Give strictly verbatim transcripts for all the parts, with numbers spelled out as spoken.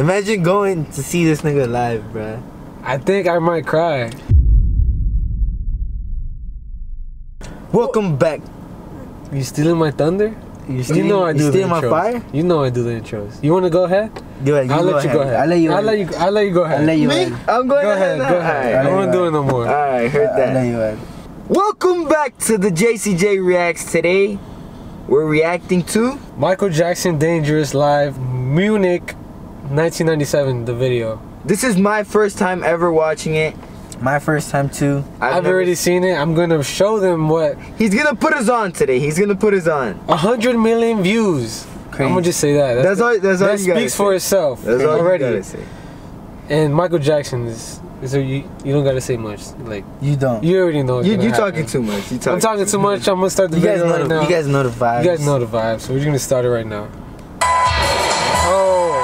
Imagine going to see this nigga live, bruh. I think I might cry. Welcome back. You stealing my thunder? You, stealing, you know I do you the stealing my intros. fire? You know I do the intros. You want to go ahead? Do it, you I'll go let you ahead. go ahead. I'll let you. I'll let you. I'll let you go ahead. I'll let you. Me? In. I'm going go ahead. Now. Go ahead. Right, I don't want to do it no more. Alright, heard that. I'll let you in. Welcome back to the J C J Reacts. Today, we're reacting to Michael Jackson Dangerous Live Munich nineteen ninety-seven, the video. This is my first time ever watching it. My first time too. I've, I've already seen it. I'm gonna show them what he's gonna put us on today. He's gonna put us on. A hundred million views. Crazy. I'm gonna just say that. That's, that's all. That's all. That you speaks for itself. That's all already. you gotta say. And Michael Jackson is. is there, you, you don't gotta say much. Like you don't. You already know. You you talking too much. You talking. I'm talking too much. I'm gonna start the you video guys know right the, now. You guys know the vibes. You guys know the vibes. So we're gonna start it right now. Oh.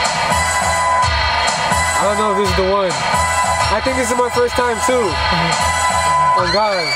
I don't know if this is the one. I think this is my first time too. Oh God.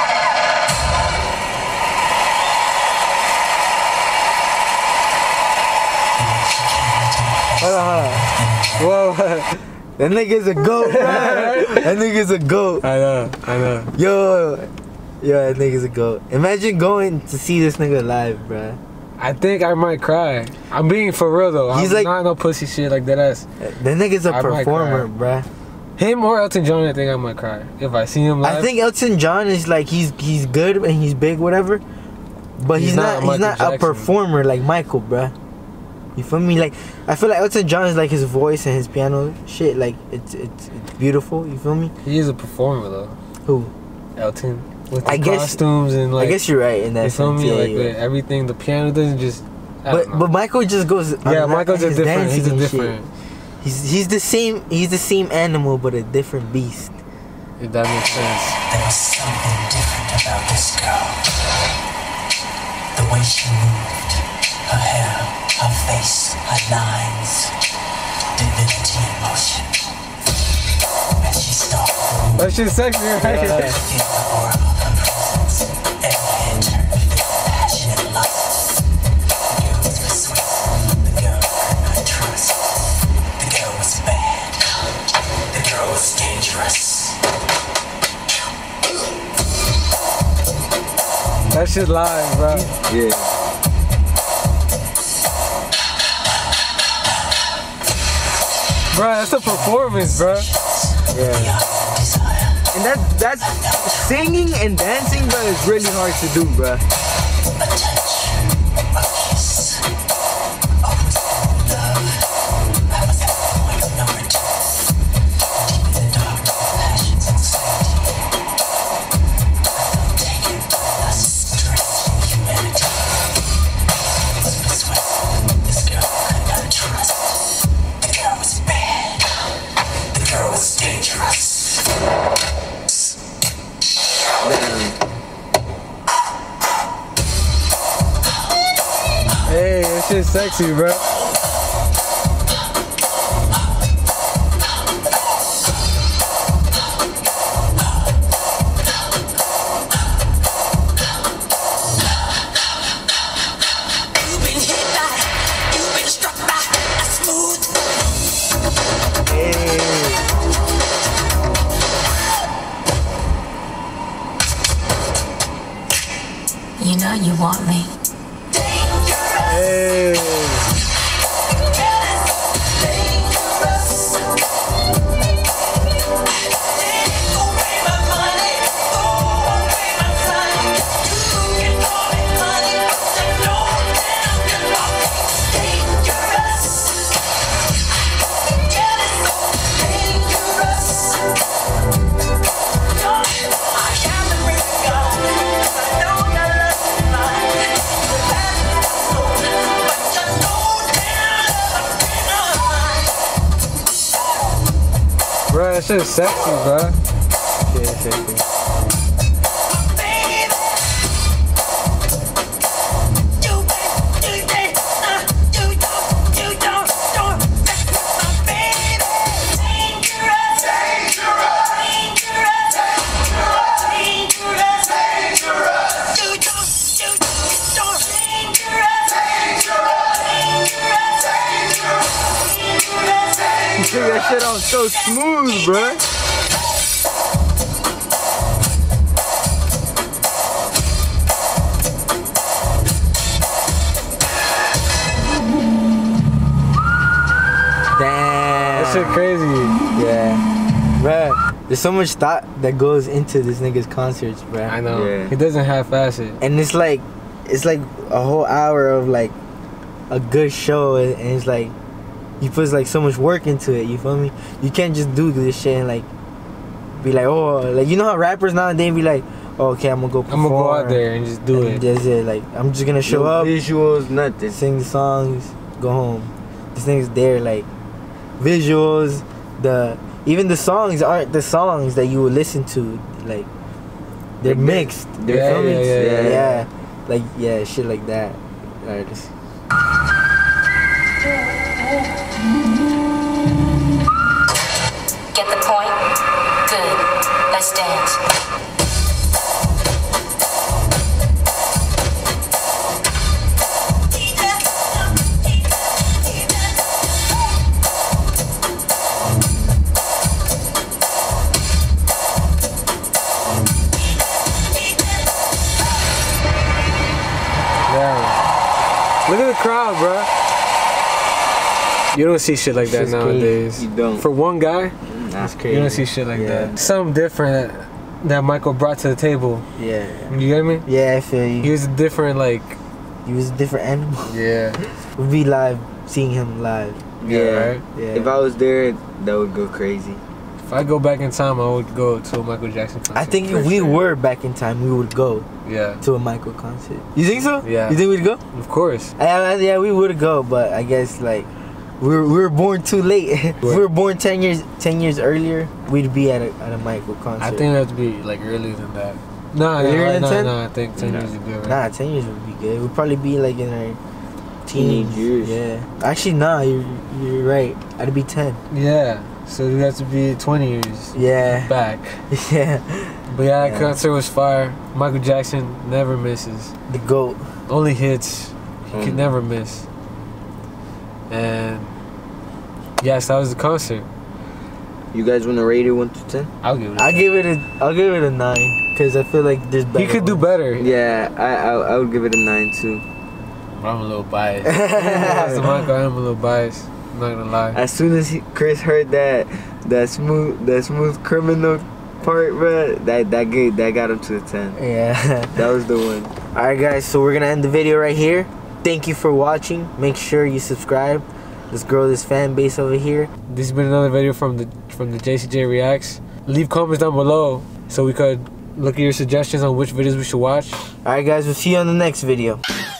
Hold on, hold on. Whoa. That nigga's a goat, man. That nigga's a goat. I know, I know. Yo, yo, that nigga's a goat. Imagine going to see this nigga live, bruh. I think I might cry. I'm being for real though. He's I'm like not no pussy shit like that ass. That nigga's a I performer, bruh. Him or Elton John, I think I might cry if I see him live. I think Elton John is like he's he's good and he's big, whatever. But he's, he's not, not he's not Jackson. a performer like Michael, bruh. You feel me? Like I feel like Elton John is like his voice and his piano shit. Like it's it's it's beautiful. You feel me? He is a performer though. Who? Elton. With the I guess, costumes and like. I guess you're right in that you feel sense. me? Yeah, like yeah. the, everything. The piano doesn't just. I but but Michael just goes. Yeah, Michael's a different. He's a different. Shit. He's he's the same. He's the same animal, but a different beast. If that makes sense. There was something different about this girl. The way she moved, her hair, her face, her lines, divinity in motion. As she stalked. That shit's sexy, right? Yeah. In the aura of her presence, every head turned with passionate lust. The girl was persuasive. The girl could not trust. The girl was bad. The girl was dangerous. That shit live, bro. Yeah. Bro, that's a performance, bro. Yeah. And that that's singing and dancing, bro, is really hard to do, bro. A touch, a kiss, a whisper of love. I was at the point of no return. Deep in the darkness of passion's anxiety. I felt taken by a strange humanity. It was persuasive. This girl could not trust. The girl was bad. The girl was dangerous. Hey, that shit's sexy, bro. You've been hit by, you've been struck by a smooth. Hey. You know you want me. Hey. Bro, that shit's sexy, bro. Yeah, sexy. Dangerous. You took that shit out so smooth, bro. Damn. That shit crazy. Yeah. Bruh, there's so much thought that goes into this nigga's concerts, bruh. I know. Yeah. He doesn't half-ass it. And it's like, it's like a whole hour of like a good show, and it's like, he puts like so much work into it, you feel me? You can't just do this shit and like, be like, oh, like, you know how rappers nowadays be like, oh, okay, I'm gonna go perform. I'm gonna go out there and just do and it. That's it, like, I'm just gonna show No up, visuals, nothing. sing the songs, go home. This thing's there, like, visuals, the, even the songs aren't the songs that you would listen to, like, they're Like, mixed. they're you feel me? yeah, yeah, yeah. Yeah, like, yeah, shit like that. Alright, just. Get the point? Good. Let's dance. Yeah. Look at the crowd, bro. You don't see shit like that Shit's nowadays. crazy. You don't. For one guy, That's crazy. you don't see shit like Yeah. that. Something different that, that Michael brought to the table. Yeah. You get me? Yeah, I feel He you. was a different, like, He was a different animal. yeah. We'd be live, seeing him live. Yeah. right? Yeah. If I was there, that would go crazy. If I go back in time, I would go to a Michael Jackson concert. I think For if we sure. were back in time, we would go Yeah, to a Michael concert. You think so? Yeah. You think we'd go? of course. Yeah, yeah, we would go, but I guess like we were, we were born too late. If we were born ten years ten years earlier, we'd be at a at a Michael concert. I think it have to be like earlier than that. Nah, Earlier nah, than nah, ten? nah, I think ten Nah. years is good, right? Nah, ten years would be good. We'd probably be like in our teens. Teenage years. Yeah. Actually, nah, you're you're right. I'd be ten. Yeah, so we have to be twenty years Yeah. back. Yeah. But yeah, that Yeah. concert was fire. Michael Jackson never misses. The GOAT. Only hits. He could Mm. never miss. And yes, that was the concert. You guys want to rate it one to ten? I'll give it. A I'll give it a I'll give it a nine because I feel like there's better. He could do ones. better. Yeah, I, I I would give it a nine too. But I'm a little biased. As a Michael, I'm a little biased. I'm not gonna lie. As soon as he, Chris heard that that smooth that smooth criminal part, bro, that that gave, that got him to a ten. Yeah. That was the one. Alright guys, so we're gonna end the video right here. Thank you for watching. Make sure you subscribe. Let's grow this fan base over here. This has been another video from the from the J C J Reacts. Leave comments down below so we could look at your suggestions on which videos we should watch. Alright guys, we'll see you on the next video.